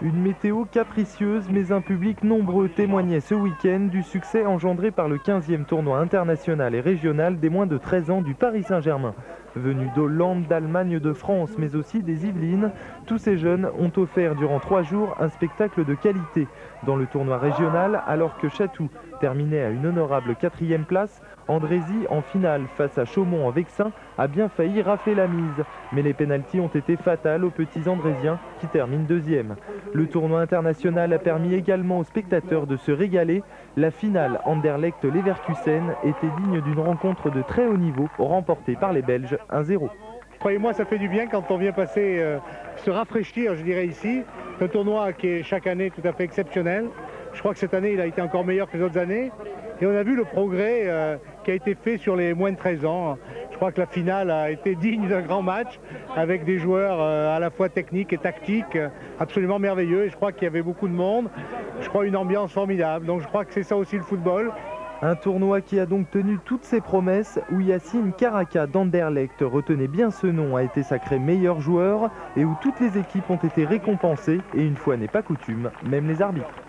Une météo capricieuse mais un public nombreux témoignait ce week-end du succès engendré par le 15e tournoi international et régional des moins de 13 ans du Paris Saint-Germain. Venus d'Hollande, d'Allemagne, de France mais aussi des Yvelines, tous ces jeunes ont offert durant 3 jours un spectacle de qualité. Dans le tournoi régional, alors que Chatou terminait à une honorable 4e place, Andrézy en finale face à Chaumont en Vexin a bien failli rafler la mise. Mais les pénaltys ont été fatals aux petits Andrésiens qui terminent 2e. Le tournoi international a permis également aux spectateurs de se régaler. La finale Anderlecht-Leverkusen était digne d'une rencontre de très haut niveau remportée par les Belges 1-0. Croyez-moi, ça fait du bien quand on vient passer, se rafraîchir, je dirais ici. Un tournoi qui est chaque année tout à fait exceptionnel. Je crois que cette année, il a été encore meilleur que les autres années. Et on a vu le progrès qui a été fait sur les moins de 13 ans. Je crois que la finale a été digne d'un grand match avec des joueurs à la fois techniques et tactiques absolument merveilleux. Et je crois qu'il y avait beaucoup de monde. Je crois une ambiance formidable. Donc je crois que c'est ça aussi le football. Un tournoi qui a donc tenu toutes ses promesses, où Yacine Karaka d'Anderlecht, retenez bien ce nom, a été sacré meilleur joueur et où toutes les équipes ont été récompensées et une fois n'est pas coutume, même les arbitres.